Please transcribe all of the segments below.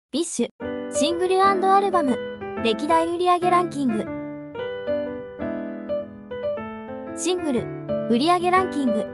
ビッシュ、シングル&アルバム、歴代売上ランキング。シングル、売上ランキング。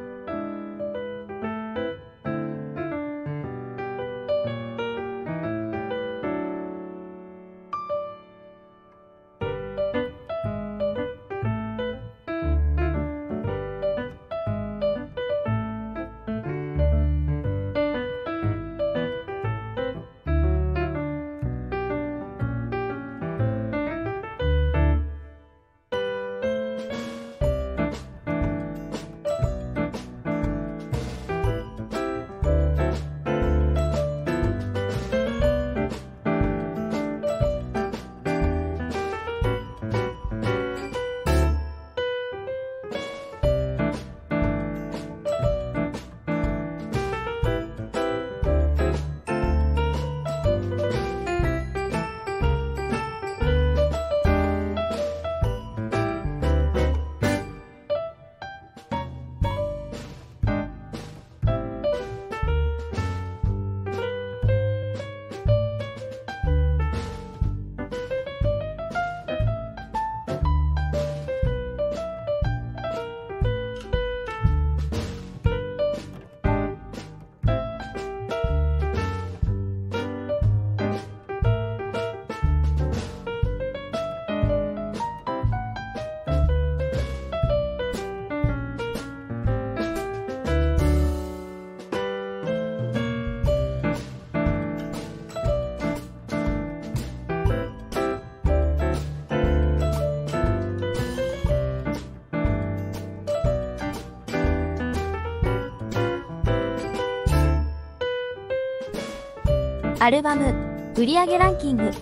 アルバム、売上ランキング。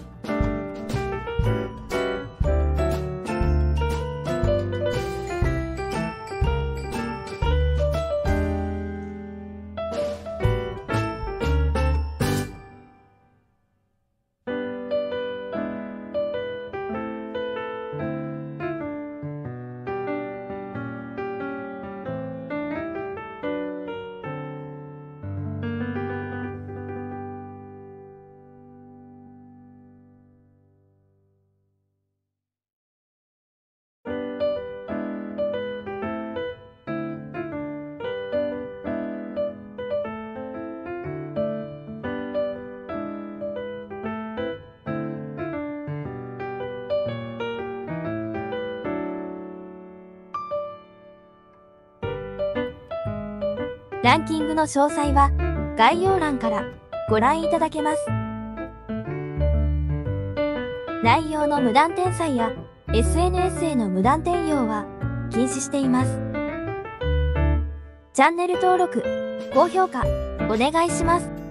ランキングの詳細は概要欄からご覧いただけます。内容の無断転載や SNS への無断転用は禁止しています。チャンネル登録、高評価お願いします。